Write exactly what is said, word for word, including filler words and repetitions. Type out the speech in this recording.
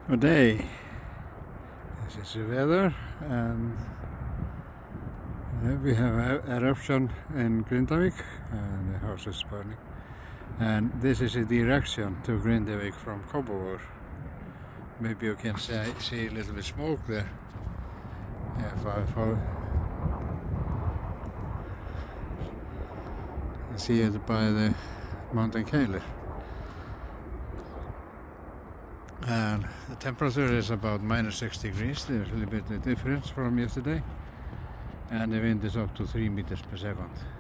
Good day. This is the weather, and we have an eruption in Reykjavík and the house is burning. And this is the direction to Reykjavík from Kópavogur. Maybe you can see, see a little bit smoke there. If I follow, see it by the mountain Keilir. And the temperature is about minus six degrees. There's a little bit of difference from yesterday, and the wind is up to three meters per second.